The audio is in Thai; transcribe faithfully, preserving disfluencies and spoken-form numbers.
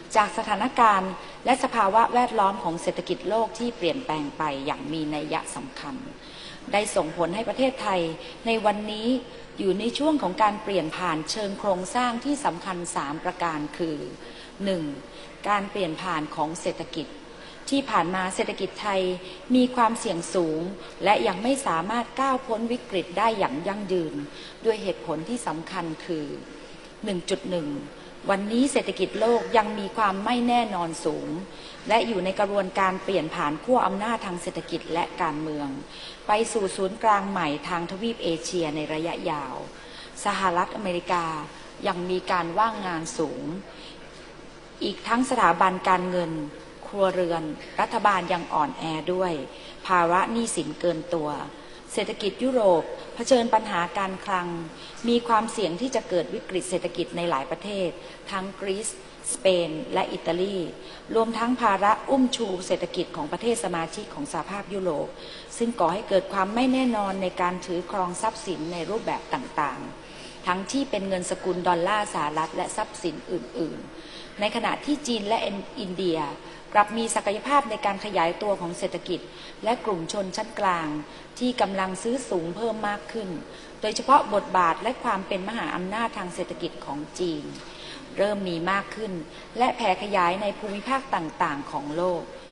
จากสถานการณ์และสภาวะแวดล้อมของเศรษฐกิจโลกที่เปลี่ยนแปลงไปอย่างมีนัยยะสำคัญได้ส่งผลให้ประเทศไทยในวันนี้อยู่ในช่วงของการเปลี่ยนผ่านเชิงโครงสร้างที่สำคัญสามประการคือ หนึ่ง. การเปลี่ยนผ่านของเศรษฐกิจที่ผ่านมาเศรษฐกิจไทยมีความเสี่ยงสูงและยังไม่สามารถก้าวพ้นวิกฤตได้อย่างยั่งยืนด้วยเหตุผลที่สำคัญคือ หนึ่งจุดหนึ่ง วันนี้เศรษฐกิจโลกยังมีความไม่แน่นอนสูงและอยู่ในกระบวนการเปลี่ยนผ่านขั้วอำนาจทางเศรษฐกิจและการเมืองไปสู่ศูนย์กลางใหม่ทางทวีปเอเชียในระยะยาวสหรัฐอเมริกายังมีการว่างงานสูงอีกทั้งสถาบันการเงินครัวเรือนรัฐบาลยังอ่อนแอด้วยภาวะหนี้สินเกินตัวเศรษฐกิจยุโรปเผชิญปัญหาการคลังมีความเสี่ยงที่จะเกิดวิกฤตเศรษฐกิจในหลายประเทศทั้งกรีซสเปนและอิตาลีรวมทั้งภาระอุ้มชูเศรษฐกิจของประเทศสมาชิกของสหภาพยุโรปซึ่งก่อให้เกิดความไม่แน่นอนในการถือครองทรัพย์สินในรูปแบบต่างๆทั้งที่เป็นเงินสกุลดอลลาร์สหรัฐและทรัพย์สินอื่นๆในขณะที่จีนและอินเดียกลับมีศักยภาพในการขยายตัวของเศรษฐกิจและกลุ่มชนชั้นกลางที่กำลังซื้อสูงเพิ่มมากขึ้นโดยเฉพาะบทบาทและความเป็นมหาอำนาจทางเศรษฐกิจของจีนเริ่มมีมากขึ้นและแผ่ขยายในภูมิภาคต่างๆของโลก